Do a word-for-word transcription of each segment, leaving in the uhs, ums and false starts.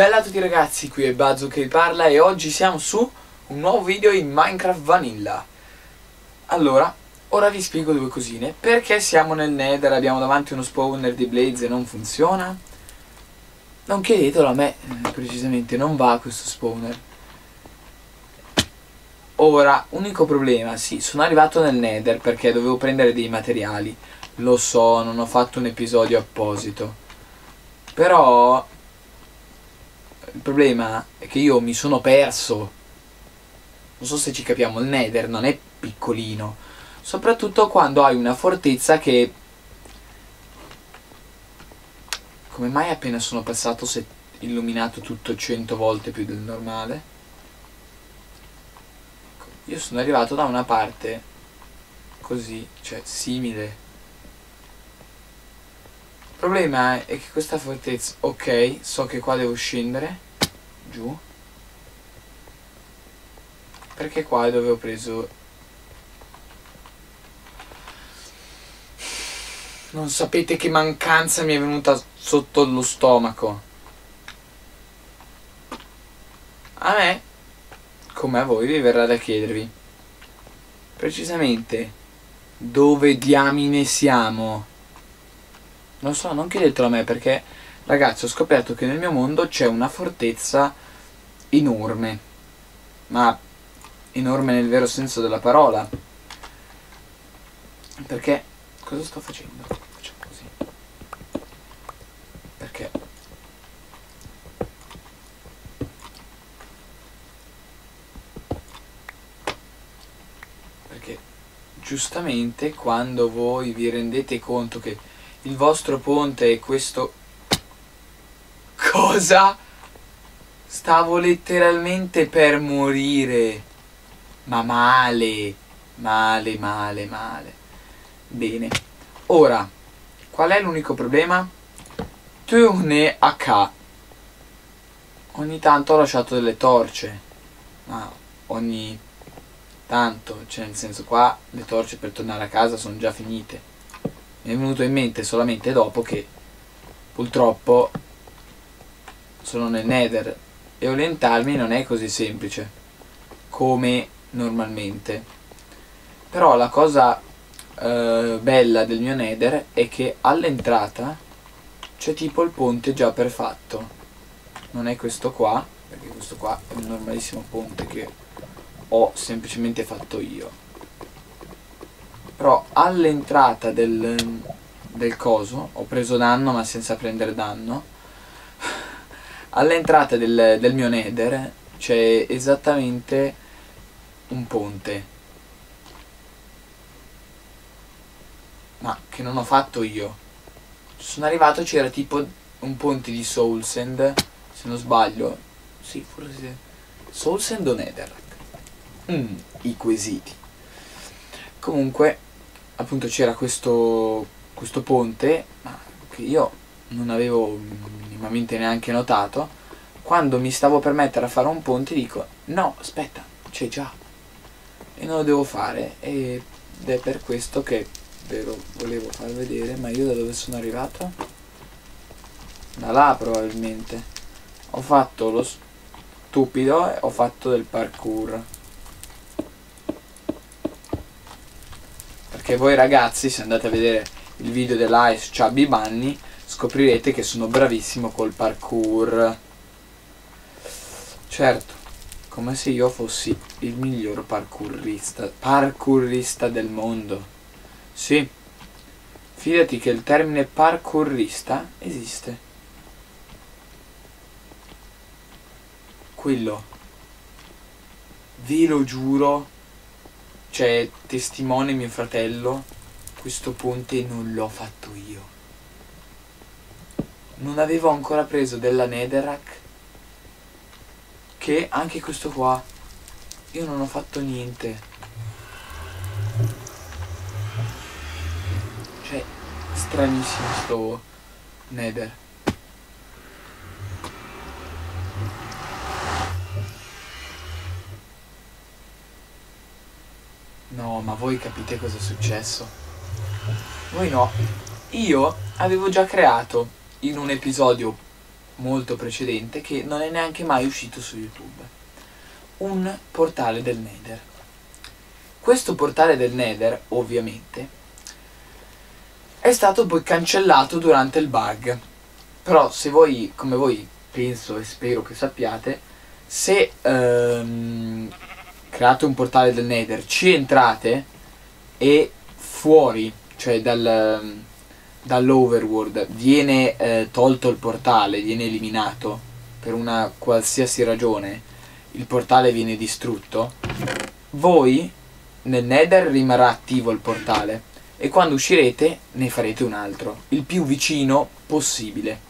Bella a tutti ragazzi, qui è Bazzo che parla e oggi siamo su un nuovo video in Minecraft Vanilla. Allora, ora vi spiego due cosine. Perché siamo nel Nether, abbiamo davanti uno spawner di Blaze e non funziona? Non chiedetelo a me, eh, precisamente non va questo spawner. Ora, unico problema, sì, sono arrivato nel Nether perché dovevo prendere dei materiali. Lo so, non ho fatto un episodio apposito. Però il problema è che io mi sono perso. Non so se ci capiamo, il Nether non è piccolino. Soprattutto quando hai una fortezza che... Come mai appena sono passato si è illuminato tutto cento volte più del normale? Io sono arrivato da una parte così, cioè simile. Il problema è che questa fortezza... Ok, so che qua devo scendere giù. Perché qua è dove ho preso... Non sapete che mancanza mi è venuta sotto lo stomaco. A me, come a voi, vi verrà da chiedervi precisamente dove diamine siamo. Non so, non chiedetelo a me perché, ragazzi, ho scoperto che nel mio mondo c'è una fortezza enorme. Ma enorme nel vero senso della parola. Perché, cosa sto facendo? Facciamo così. Perché? Perché giustamente quando voi vi rendete conto che il vostro ponte è questo... Cosa? Stavo letteralmente per morire. Ma male. Male, male, male. Bene. Ora, qual è l'unico problema? Tourne a ca. Ogni tanto ho lasciato delle torce. Ma ogni tanto, cioè nel senso qua le torce per tornare a casa sono già finite. Mi è venuto in mente solamente dopo che purtroppo sono nel Nether e orientarmi non è così semplice come normalmente. Però la cosa eh, bella del mio Nether è che all'entrata c'è tipo il ponte già perfetto. Non è questo qua, perché questo qua è un normalissimo ponte che ho semplicemente fatto io. Però all'entrata del, del coso, ho preso danno ma senza prendere danno, all'entrata del, del mio Nether c'è esattamente un ponte. Ma che non ho fatto io. Sono arrivato, c'era tipo un ponte di Soulsend, se non sbaglio. Sì, forse Soulsend o Netherrack. Mm, i quesiti. Comunque, appunto c'era questo, questo ponte, ma che io non avevo minimamente neanche notato. Quando mi stavo per mettere a fare un ponte dico, no, aspetta, c'è già. E non lo devo fare, ed è per questo che ve lo volevo far vedere. Ma io da dove sono arrivato? Da là probabilmente. Ho fatto lo stupido e ho fatto del parkour. Perché voi ragazzi, se andate a vedere il video dell'Ice Chubby Bunny, scoprirete che sono bravissimo col parkour. Certo, come se io fossi il miglior parkourista, parkourista del mondo. Sì, fidati che il termine parkourista esiste. Quello, ve lo giuro. Cioè, testimone mio fratello, questo ponte non l'ho fatto io. Non avevo ancora preso della Netherrack, che anche questo qua, io non ho fatto niente. Cioè, stranissimo sto Nether. No, ma voi capite cosa è successo? Voi no. Io avevo già creato in un episodio molto precedente che non è neanche mai uscito su YouTube. Un portale del Nether. Questo portale del Nether, ovviamente, è stato poi cancellato durante il bug. Però se voi, come voi penso e spero che sappiate, se ehm, create un portale del Nether, ci entrate e fuori, cioè dal, dall'overworld, viene eh, tolto il portale, viene eliminato per una qualsiasi ragione, il portale viene distrutto, voi nel Nether rimarrà attivo il portale e quando uscirete ne farete un altro, il più vicino possibile.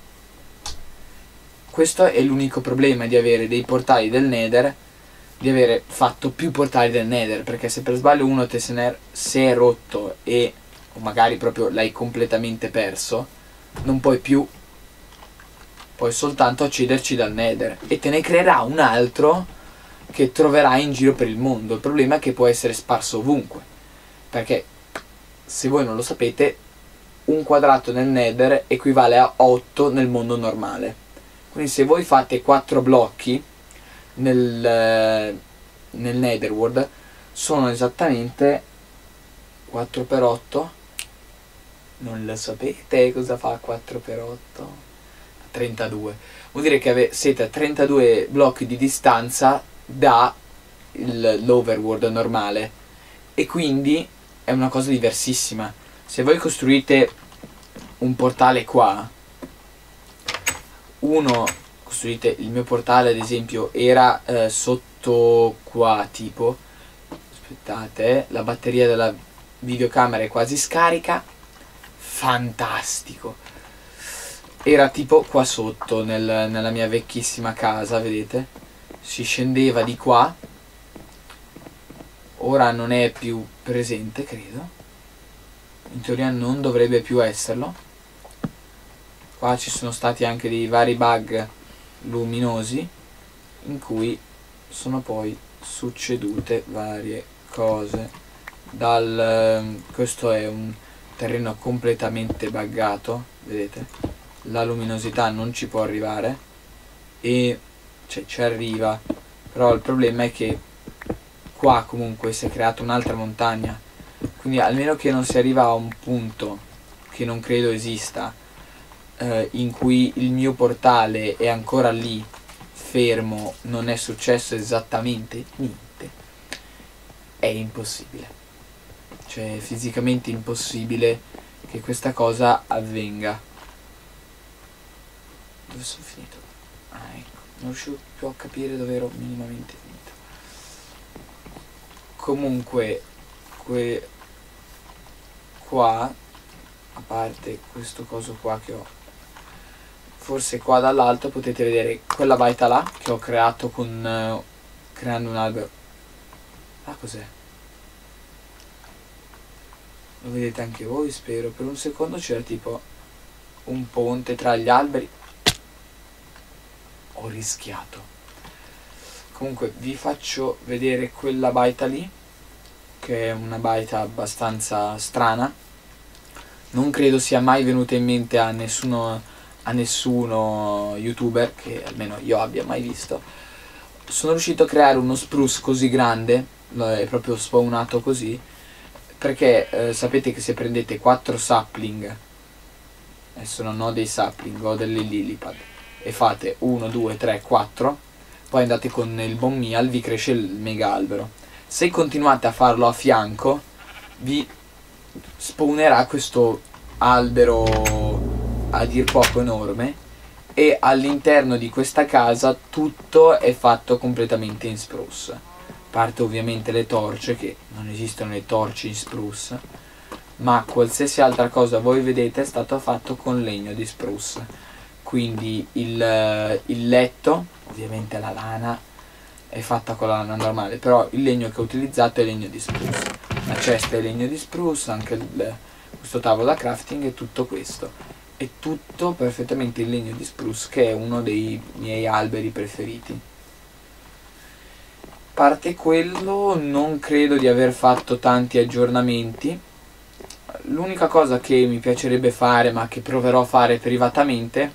Questo è l'unico problema di avere dei portali del Nether, di avere fatto più portali del Nether, perché se per sbaglio uno te se ne è rotto e o magari proprio l'hai completamente perso, non puoi più, puoi soltanto accederci dal Nether e te ne creerà un altro che troverai in giro per il mondo. Il problema è che può essere sparso ovunque, perché se voi non lo sapete, un quadrato nel Nether equivale a otto nel mondo normale. Quindi se voi fate quattro blocchi nel, nel Netherworld, sono esattamente quattro per otto. Non lo sapete cosa fa quattro per otto? trentadue. Vuol dire che siete a trentadue blocchi di distanza dall'overworld normale. E quindi è una cosa diversissima. Se voi costruite un portale qua, uno costruite il mio portale ad esempio era eh, sotto qua tipo, aspettate, la batteria della videocamera è quasi scarica, fantastico, era tipo qua sotto nel, nella mia vecchissima casa, vedete, si scendeva di qua, ora non è più presente credo, in teoria non dovrebbe più esserlo. Qua ci sono stati anche dei vari bug luminosi in cui sono poi succedute varie cose. Dal, questo è un terreno completamente buggato, vedete? La luminosità non ci può arrivare e cioè, ci arriva, però il problema è che qua comunque si è creata un'altra montagna, quindi almeno che non si arriva a un punto che non credo esista, in cui il mio portale è ancora lì fermo, non è successo esattamente niente, è impossibile, cioè è fisicamente impossibile che questa cosa avvenga. Dove sono finito? Ah ecco, non riuscivo più a capire dove ero minimamente finito. Comunque que qua, a parte questo coso qua che ho, forse qua dall'alto potete vedere quella baita là che ho creato con uh, creando un albero. Ah, cos'è? Lo vedete anche voi, spero. Per un secondo c'era tipo un ponte tra gli alberi. Ho rischiato. Comunque vi faccio vedere quella baita lì, che è una baita abbastanza strana. Non credo sia mai venuta in mente a nessuno a nessuno youtuber che almeno io abbia mai visto. Sono riuscito a creare uno spruce così grande, è proprio spawnato così, perché eh, sapete che se prendete quattro sapling, adesso non ho dei sapling, ho delle lilipad, e fate uno, due, tre, quattro, poi andate con il bone meal, vi cresce il mega albero. Se continuate a farlo a fianco, vi spawnerà questo albero a dir poco enorme, e all'interno di questa casa tutto è fatto completamente in spruce, a parte ovviamente le torce, che non esistono le torce in spruce, ma qualsiasi altra cosa voi vedete è stato fatto con legno di spruce. Quindi il, il letto, ovviamente la lana è fatta con la lana normale, però il legno che ho utilizzato è legno di spruce, la cesta è legno di spruce, anche il, questo tavolo da crafting e tutto questo è tutto perfettamente in legno di spruce, che è uno dei miei alberi preferiti. A parte quello non credo di aver fatto tanti aggiornamenti. L'unica cosa che mi piacerebbe fare, ma che proverò a fare privatamente,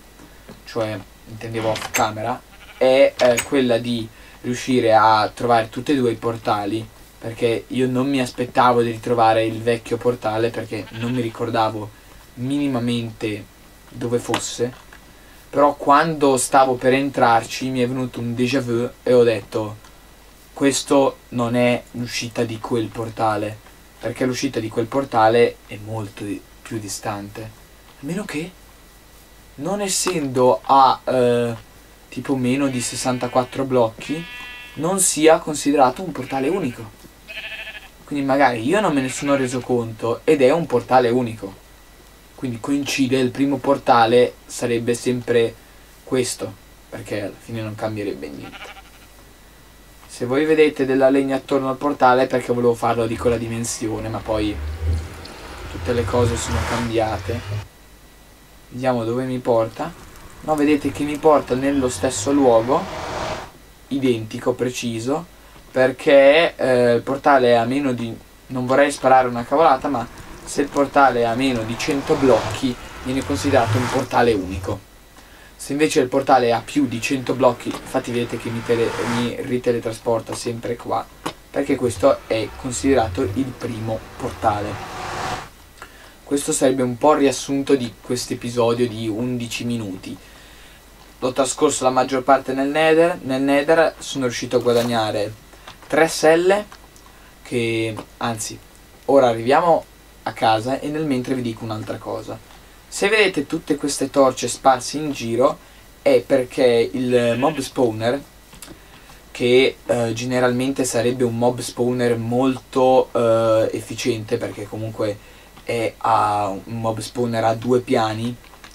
cioè intendevo off camera, è eh, quella di riuscire a trovare tutti e due i portali, perché io non mi aspettavo di ritrovare il vecchio portale perché non mi ricordavo minimamente dove fosse, però quando stavo per entrarci mi è venuto un déjà vu e ho detto questo non è l'uscita di quel portale, perché l'uscita di quel portale è molto di più distante, a meno che, non essendo a eh, tipo meno di sessantaquattro blocchi, non sia considerato un portale unico. Quindi magari io non me ne sono reso conto ed è un portale unico, quindi coincide, il primo portale sarebbe sempre questo, perché alla fine non cambierebbe niente. Se voi vedete della legna attorno al portale è perché volevo farlo di quella dimensione, ma poi tutte le cose sono cambiate. Vediamo dove mi porta. No, vedete che mi porta nello stesso luogo, identico, preciso, perché eh, il portale è a meno di... non vorrei sparare una cavolata, ma se il portale è a meno di cento blocchi viene considerato un portale unico. Se invece il portale ha più di cento blocchi, infatti vedete che mi, tele, mi riteletrasporta sempre qua, perché questo è considerato il primo portale. Questo sarebbe un po' il riassunto di questo episodio di undici minuti. L'ho trascorso la maggior parte nel Nether. Nel Nether sono riuscito a guadagnare tre selle, che anzi, ora arriviamo a casa e nel mentre vi dico un'altra cosa. Se vedete tutte queste torce sparse in giro è perché il mob spawner, che eh, generalmente sarebbe un mob spawner molto eh, efficiente, perché comunque è a un mob spawner a due piani,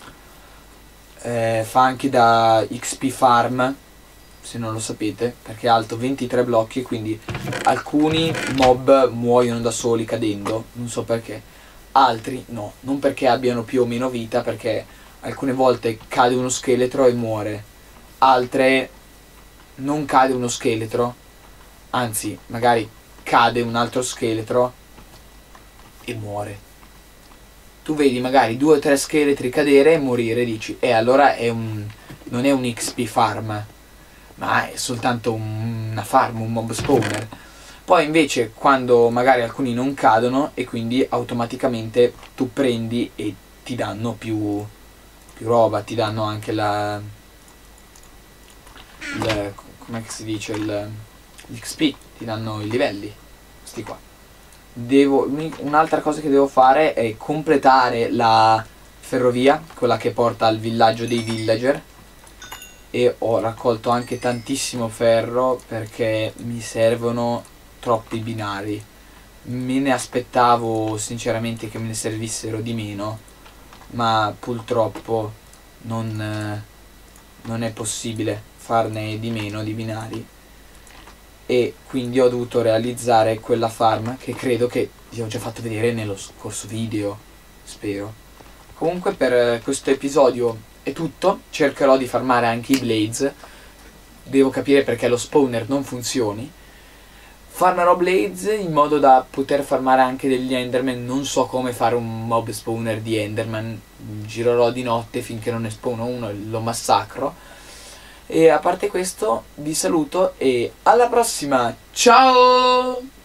eh, fa anche da X P farm, se non lo sapete, perché è alto ventitré blocchi, quindi alcuni mob muoiono da soli cadendo, non so perché, altri no, non perché abbiano più o meno vita, perché alcune volte cade uno scheletro e muore, altre non cade uno scheletro, anzi magari cade un altro scheletro e muore. Tu vedi magari due o tre scheletri cadere e morire, dici, e eh, allora è un, non è un X P farm, ma è soltanto un, una farm, un mob spawner. Poi invece quando magari alcuni non cadono e quindi automaticamente tu prendi e ti danno più, più roba, ti danno anche la, il, come si dice, l'X P, ti danno i livelli, questi qua. Devo, un'altra cosa che devo fare è completare la ferrovia, quella che porta al villaggio dei villager, e ho raccolto anche tantissimo ferro perché mi servono troppi binari. Me ne aspettavo sinceramente che me ne servissero di meno, ma purtroppo non, eh, non è possibile farne di meno di binari, e quindi ho dovuto realizzare quella farm che credo che vi ho già fatto vedere nello scorso video, spero. Comunque per questo episodio è tutto, cercherò di farmare anche i blades, devo capire perché lo spawner non funzioni. Farmerò blades in modo da poter farmare anche degli enderman, non so come fare un mob spawner di enderman, girerò di notte finché non ne spawno uno e lo massacro. E a parte questo vi saluto e alla prossima, ciao!